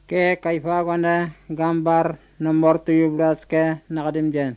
Ke kaifa gwana gambar nomor 17 ke nakadimjen.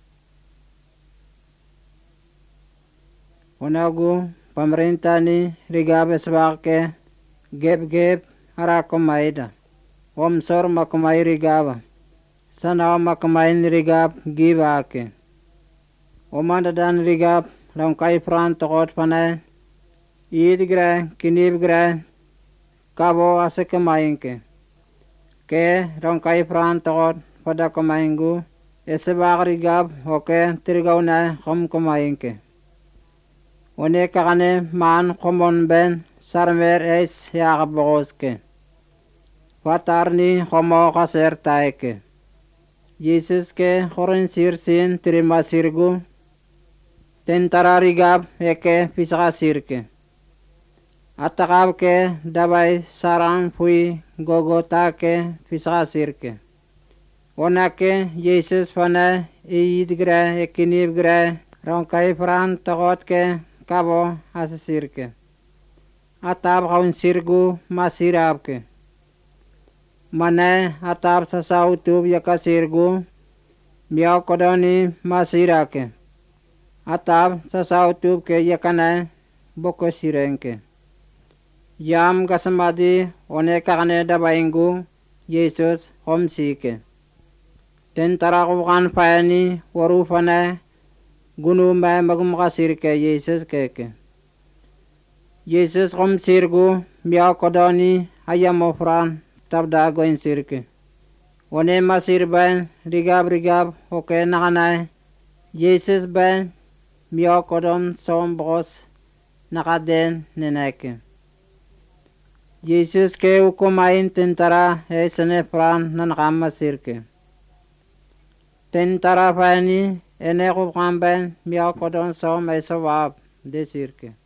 Unagu pemerintah ni rigabe sebab ke gep harako maida. Omsor makumai rigaba. Sana makumai rigab giba ke. Omanda dan rigab langkai fran tokot panai. Id gra kinib gra kabo ase kemain ke. Ke rongkai fran tokot pada kemainggu esebak rigab oke tirgauna kom kemain ke. One kakane man komon ben sarmer es yaak bogos ke. Watarni homo kaser taike. Yesus ke horin sirsin terima sirgu. Tentara rigab eke pisaka sirke. Atakab ke dabai sarang fui gogota ke pisaka sirke. Onake Yesus fana iid gra ekinib gra rongkai fran tokot ke kabo asisirke. Atab kaun sirgu masirab ke. Mana atab sasau tub yaka sirgu miao kodoni masirake. Atab sasau tub ke yakana boko sirenke. Yam kasamadi one kakane dabaingu Yesus homsike. Tentara kubukan fayani waru fana gunu mbay magum kasirke Yesus keke. Yesus homsirgu miao kodoni ayamofran tabda goin sirke. One masir ben rigab oke nakanay. Yesus ben miao kodon som bos nakaden neneke. Yesus ke ukumain tentara esene fran nanakama sirke. Tentara fani ene kubukan ben miao kodon som esawab de sirke.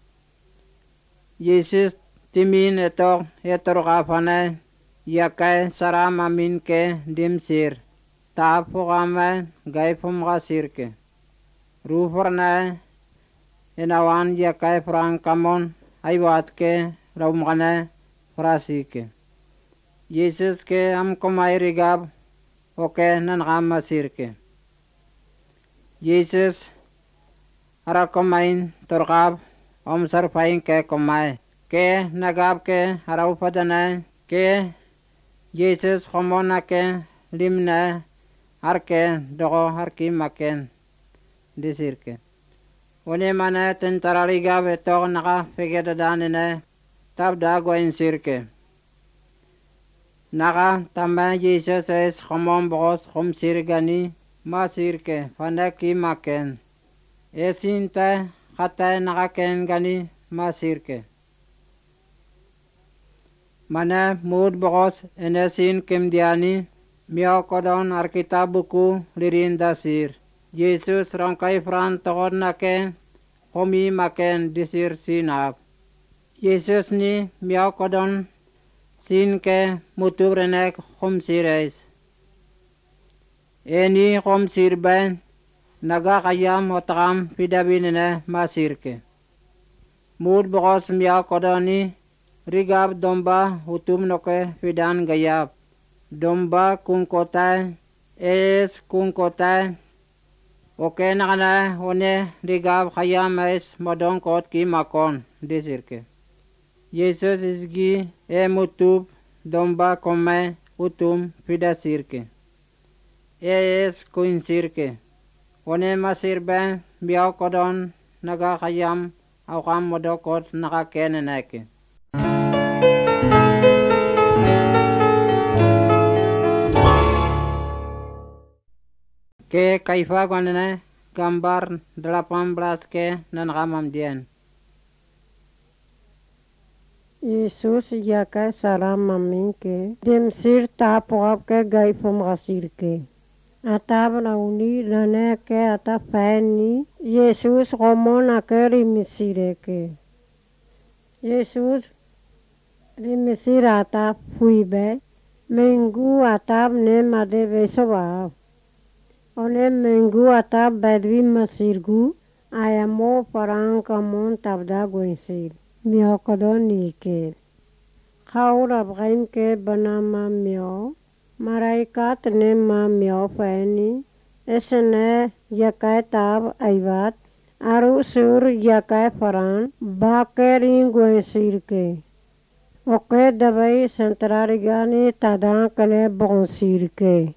Yesus timin etok etorokafana yakai saram amin ke dimsir. Taapukama gaifum kasirke. Ruforna enawan yakai fran kamon aywat ke raumkana frasike. Yesus ke amkomay rigab oke nanakama sirke. Yesus harakomain torkab omsar paing ke komay. Ke nagab ke haraw padana ke Yesus homona ke limna harke doko harki maken disirke. One mana tentara rigab etok naka fegeda danene tabda goin sirke. Naka tamba Yesus es homon bogos hom sirgani ma sirke fanaki maken. Esinta kata naka ken gani ma sirke. Mana mood bogos enesin kemdiani miao kodon arkita buku lirinda sir. Yesus rongkai fran tokon nake homi maken disir sinap. Yesus ni miao kodon sin ke mutu renek hom sires. Eni hom sir ben naga kayam otakam pidabinene masirke. Mood bogos miao kodoni rigab domba utum noke fidan gayab. Domba kungkota es kungkota. Oke nakana one rigab kayam es modong kot ki makon disirke. Yesus isgi mutub domba kome utum fidasirke. Es kuinsirke. One masir ben miao kodon naga kayam awkam modokot naka kenenake. Ke kaifa gwanene gambar 18 ke nankamam dian. Yesus yaka saram mamin ke dimsir tapokap ke gaifum kasir ke. Atab rauni rane ke ata fani Yesus komon ake rimisire ke. Yesus rimisir ata fuibe minggu atab ne made besoba. One minggu atab badwi masirgu ayamo parang kamon tabda goinsir. Miokodon nike. Khaurab gain ke bana mamyo. Maraikat ne mamyo faini. Esene yakai tab aivat. Aru sur yakai faran. Bakeri guensir ke. Oke dabai sentrarigani tadan kale bonsir ke.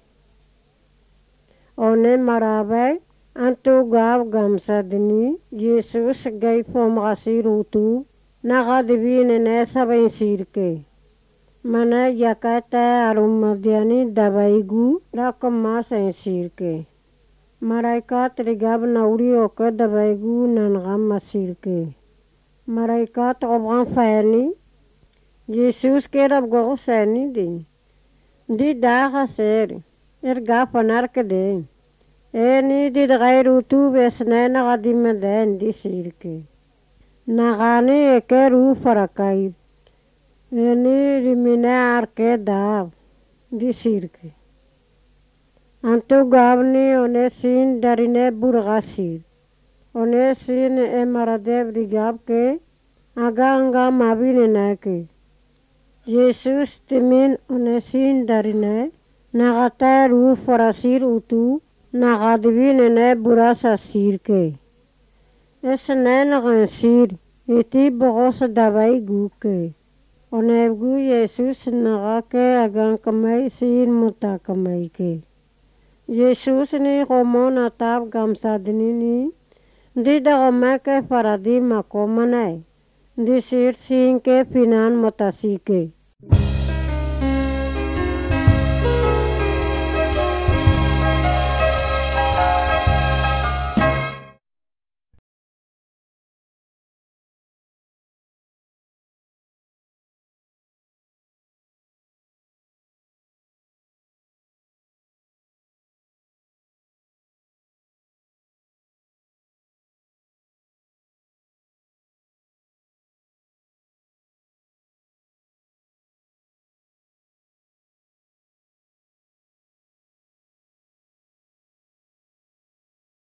One marabai. Antu gav gamsadni. Yesus gai fom gasirutu. Nagadivine ne sabain sirke. Mana yakata arumadiyani dabaigu rakama sain sirke. Maraikat rigab nauri oka dabaigu nangam masirke. Maraikat obgan fayani. Yesus ke rab gogo sani di. Di daga ser. Erga panarke de. Eni di dagairutu besne nagadimaden di sirke. Nagani eke ru farakai. Eni rimina arke dav di sirke. Antu gavni one sin darine burgasir. One sin emaradev rigab ke aga anga mabine nake. Yesus timin one sin darine nagata ru farasir utu nagadivine ne burasa sirke. Esne nagansir iti bogos dabai guke. Onevgu Yesus nagake agan kamay sin muta kamay ke. Yesus ni komon atab gamsadini ni di dagamake faradi makomanay. Di sir sin ke pinan motasike.